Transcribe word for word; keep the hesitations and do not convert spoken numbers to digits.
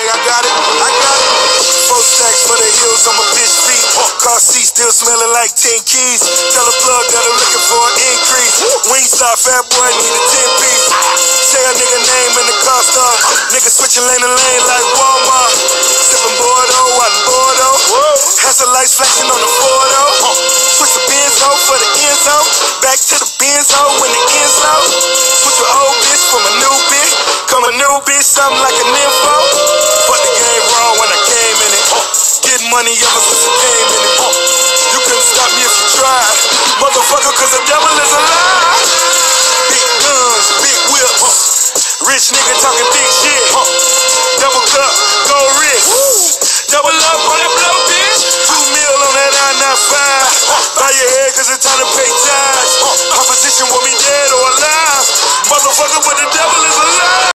I got it, I got it. Four stacks for the heels on my bitch feet. Car seat still smelling like ten keys. Tell a plug that I'm looking for an increase. Wingstop, fat boy, need a ten piece. Say a nigga name in the car star. Nigga switching lane to lane like Walmart. Sipping Bordeaux, out in Bordeaux. Has the lights flashing on the Fordo. Switch the Benzo for the Enzo. Back to the Benzo when the Enzo. Switch your old bitch from a new bitch. Come a new bitch, something like a nympho. Fuck the game wrong when I came in it. Getting money ever since I came in it. You couldn't stop me if you tried. Motherfucker, cause the devil is alive. Big guns, big whips. Rich nigga talking big shit. Double cup, gold wrist. Double up on that blow, bitch. Two mil on that I ninety-five. Bow your head cause it's time to pay tithes. Opposition want me dead or alive. Motherfucker, but the devil is alive.